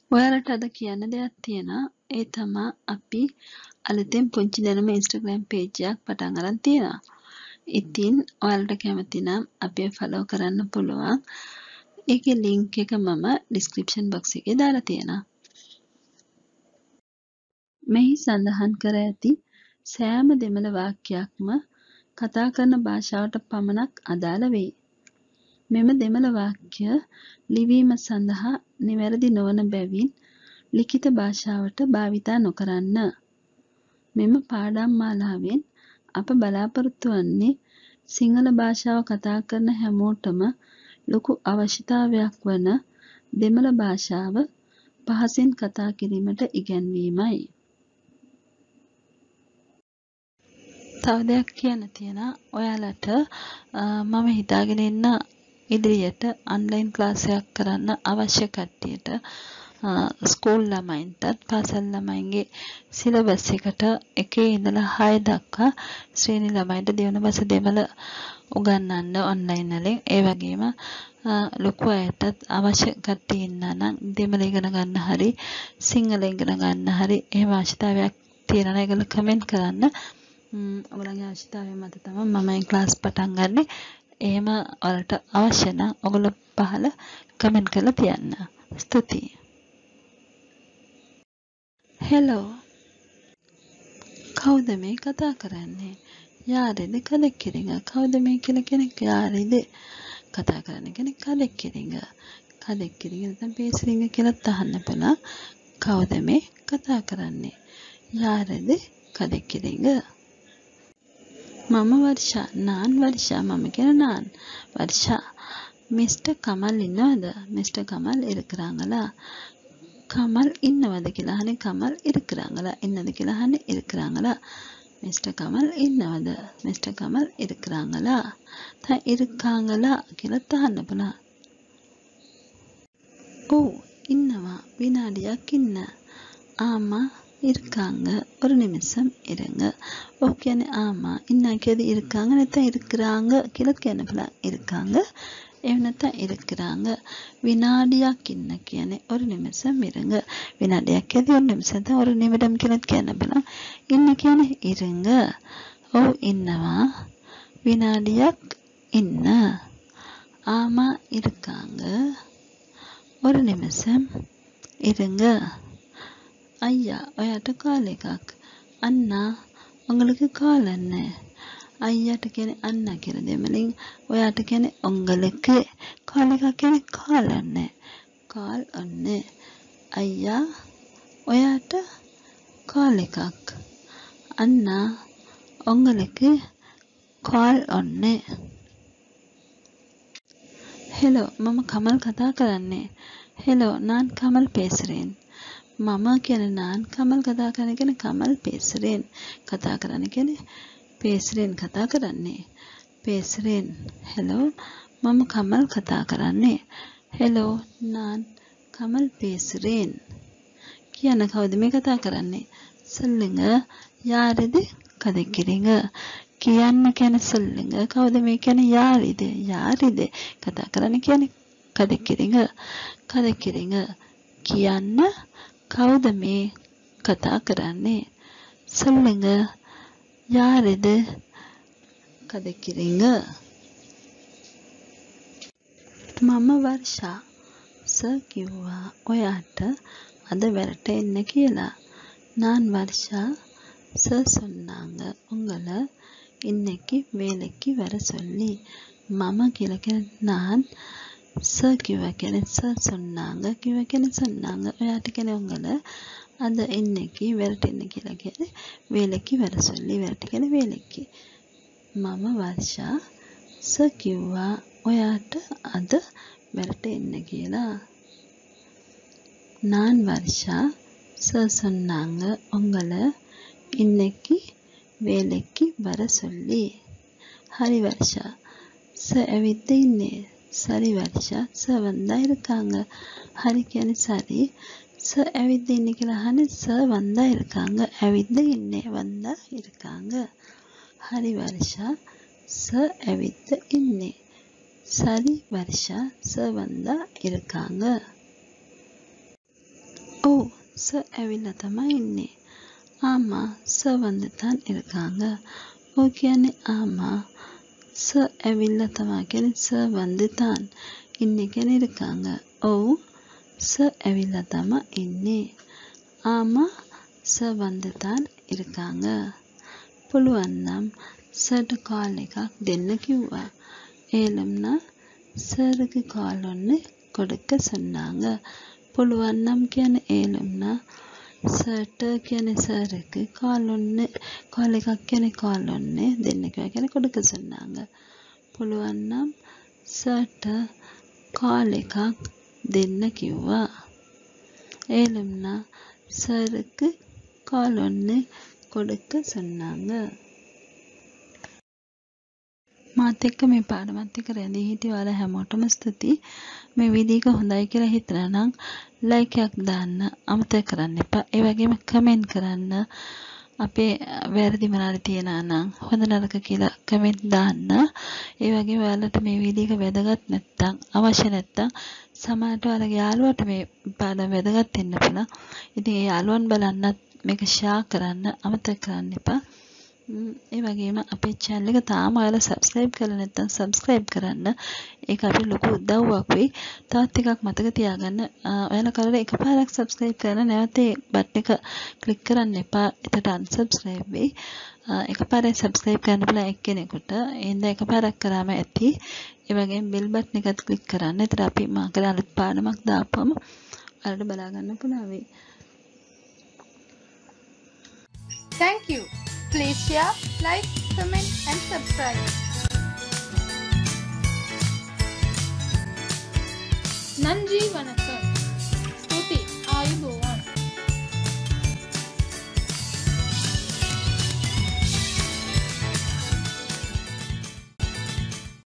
ඔයාලට අද කියන්න දෙයක් තියෙනවා. ඒ තමයි අපි අලුතෙන් පුංචි දැනුම Instagram page එකක් පටන් අරන් තියෙනවා. ඉතින් ඔයාලට කැමති නම් අපිව follow කරන්න පුළුවන්. ඒකේ link එක මම description box එකේ දාලා තියෙනවා. මෙහි සඳහන් කර ඇති සෑම දෙමළ වාක්‍යයක්ම කතා කරන භාෂාවට පමණක් අදාළ වෙයි. මෙම දෙමළ වාක්‍ය ලිවීම සඳහා නිවැරදි නොවන බැවින් ලිඛිත භාෂාවට භාවිතා නොකරන්න. මෙම පාඩම් මාලාවෙන් අප බලාපොරොත්තු වන්නේ සිංහල භාෂාව කතා කරන හැමෝටම ලොකු අවශ්‍යතාවයක් වන දෙමළ භාෂාව පහසින් කතා කිරීමට ඉගැන්වීමයි. තව දෙයක් කියන්න තියෙනවා. ඔයාලට මම හිතාගෙන ඉන්න ඉදිරියට ඔන්ලයින් ක්ලාස් එකක් කරන්න අවශ්‍ය කට්ටියට ස්කූල් ළමයින්ටත් පාසල් ළමයින්ගේ සිලබස් එකට 1 ඉඳලා 6 දක්වා ශ්‍රේණි ළමයින්ට දෙවන භාෂා දෙමළ උගන්වන්න ඔන්ලයින් වලින් ඒ වගේම ලොකු අයටත් අවශ්‍ය කට්ටිය ඉන්නා නම් දෙමළ ඉගෙන ගන්න හරි සිංහල ඉගෙන ගන්න හරි එහෙම අවශ්‍යතාවයක් තියෙනවා ඒගොල්ලෝ කමෙන්ට් කරන්න. ඔයගොල්ලන්ගේ අවශ්‍යතාවය මත තමයි මම මේ ක්ලාස් පටන් ගන්නෙ. එහෙම ඔයාලට අවශ්‍ය නම් ඔයගොල්ලෝ පහල කමෙන්ට් කරලා තියන්න. ස්තුතියි. හෙලෝ. කවුද මේ කතා කරන්නේ? යාරේද කලෙක්කිරිඟ? කවුද මේ කියලා කෙනෙක් යාරේද? කතා කරන කෙනෙක් කලෙක්කිරිඟ. කලෙක්කිරිඟ නැත්නම් පේසරිඟ කියලා අහන්න පුළුවන්. කවුද මේ කතා කරන්නේ? යාරේද කලෙක්කිරිඟ? මම වර්ෂා. නාන් වර්ෂා. මම කියන නාන්. வர்ஷா. மிஸ்டர் கமல் இன்னவද? மிஸ்டர் கமல் இருக்கிறாங்களா? கமல் இன்னவද කියලා අහන්නේ කමල් இருக்கிறாங்களா? இன்னது කියලා අහන්නේ இருக்கிறாங்களா? மிஸ்டர் கமல் இன்னவද? மிஸ்டர் கமல் இருக்கிறாங்களா? தான் இருக்காங்களா කියලා අහන්න පුළුවන්. ඔව් ඉන්නවා. විනාඩියක් ඉන්න. ஆமா இருக்காங்க. ஒரு நிமிஷம் இருங்க. ஓகே ஆமா இன்னைக்கு இருக்காங்க නැත්නම් இருக்கிறாங்க කියලා කියන්න පුළුවන්. இருக்காங்க එහෙම නැත්නම් இருக்கிறாங்க. විනාඩියක් ඉන්න කියන්නේ ஒரு நிமிஷம் இருங்க. විනාඩියක් ඇදී ஒரு நிமிஷம் தான் ஒரு நிமிடம் කියලා කියන්න පුළුවන්. ඉන්න කියන්නේ இருங்க. ඔව් ඉන්නවා. විනාඩියක් ඉන්න. ஆமா இருக்காங்க. ஒரு நிமிஷம் இருங்க. ஐயா ඔයාට කාල් එකක්. අන්නා உங்களுக்கு கால் என்ன? ஐயாට කියන්නේ අන්නා කියලා දෙමළෙන් ඔයාට කියන්නේ உங்களுக்கு කාල් එකක් කියන්නේ කාල් என்ன. කාල් ඔන්න. අයියා ඔයාට කාල් එකක්. අන්නා உங்களுக்கு கால் ඔන්න. හෙලෝ මම කමල් කතා කරන්නේ. හෙලෝ நான் கமல் பேசுறேன். මම කියන්නේ නාන් කමල් කතා කරන කෙනෙක් කමල් பேசுறேன் කතා කරන කෙනෙක් பேசுறேன் කතා කරන්නේ பேசுறேன். හෙලෝ මම කමල් කතා කරන්නේ. හෙලෝ නාන් කමල් பேசுறேன். කියන කවුද මේ කතා කරන්නේ? சொல்லுங்க யாரது கதைக்கிறீங்க? කියන්න කියන්නේ சொல்லுங்க කවුද මේ කියන්නේ யாரிது யாரிது කතා කරන්නේ කියන්නේ கதைக்கிறீங்க கதைக்கிறீங்க කියන්න කවුද මේ කතා කරන්නේ? சொல்லுங்க யாரது கதைக்கிறீங்க? මම වර්ෂා. සර් කිව්වා ඔයාට අද වැඩට එන්න කියලා. நான் வர்ஷா. சார் சொன்னாங்க உங்களை இன்னைக்கு வேலைக்கு வர சொல்லி. මම කියලා කියන්නේ நான். සර් කිව්වා කියන්නේ සර් சொன்னாங்க. කිව්වා කියන්නේ சொன்னாங்க. ඔයාට කියන්නේ උங்களை අද இன்னைக்கு වැඩට එන්න කියලා කියන්නේ வேலைக்கு வர சொல்லி. වැඩට කියන්නේ வேலைக்கு. මම වර්ෂා. සර් කිව්වා ඔයාට අද වැඩට එන්න කියලා. நான் வர்ஷா. சார் சொன்னாங்க உங்களை இன்னைக்கு வேலைக்கு வர சொல்லி. ஹரி வர்ஷா. சார் ඇවිත් ඉන්නේ. சரி வர்ஷா. சார் வந்தா இருக்காங்க. ஹரி කියන්නේ சரி. சார் ඇවිත් ඉන්නේ කියලා අහන්නේ சார் வந்தா இருக்காங்க. ඇවිත් ඉන්නේ வந்தா இருக்காங்க. ஹரி வர்ஷா. சார் ඇවිත් ඉන්නේ. சரி வர்ஷா. சார் வந்தா இருக்காங்க. sir ඇවිල්ලා තමයි ඉන්නේ. ஆமா sir வந்துதான் இருக்காங்க. ஓ කියන්නේ ஆமா sir ඇවිල්ලා තමයි කියන්නේ sir வந்துதான் ඉන්නේ කියන්නේ இருக்காங்க. ඔව් sir ඇවිල්ලා තමයි ඉන්නේ. ஆமா sir வந்துதான் இருக்காங்க. පුළුවන් නම් sirට call එකක් දෙන්න කිව්වා. ஏலம்னா sirக்கு call ஒன்று கொடுக்க சொன்னாங்க. පුළුවන් නම් කියන්නේ ஏலம்னா sirට කියන්නේ sirக்கு call එකක් කියන්නේ call ஒன்று දෙන්න කිව්වා කියන්නේ கொடுக்க சொன்னாங்க. පුළුවන් නම් sirට call එකක් දෙන්න කිව්වා. ஏலம்னா sirக்கு call ஒன்று கொடுக்க சொன்னாங்க. මාත් එක්ක මේ පාඩමත් එක්ක රැඳී හිටිය ඔයාලා හැමෝටම ස්තුතියි. මේ වීඩියෝ එක හොඳයි කියලා හිතලා නම් ලයික් එකක් දාන්න අමතක කරන්න එපා. ඒ වගේම කමෙන්ට් කරන්න. අපේ වැරදි මොනවාරි තියෙනවා නම් හොඳ නරක කියලා කමෙන්ට් දාන්න. ඒ වගේම ඔයාලට මේ වීඩියෝ එක වැදගත් නැත්නම් අවශ්‍ය නැත්නම් සමහරට ඔයාලගේ යාළුවට මේ පාඩම වැදගත් වෙන්න පුළුවන්. ඉතින් ඒ යාළුවන් බලන්නත් මේක ෂෙයා කරන්න අමතක කරන්න එපා. ඒ වගේම අපේ channel එක තාම ඔයාලා subscribe කරලා නැත්නම් subscribe කරන්න. ඒක අපිට ලොකු උදව්වක් වෙයි. තවත් එකක් මතක තියාගන්න. ඔයාලා කරලා එකපාරක් subscribe කරලා නැවත ඒ බටන් එක click කරන්න එපා. එතකොට unsubscribe වෙයි. එකපාරයි subscribe කරන්න පුළුවන් එක්කෙනෙකුට. එහෙනම් එකපාරක් කරාම ඇති. ඒ වගේම bell button එකත් click කරන්න. එතකොට අපි මා කරලා අලුත් පාඩමක් දාපුවම ඔයාලට බලා ගන්න පුළුවන් වෙයි. Thank you. Please share, like, comment and subscribe. நன்றி வணக்கம்.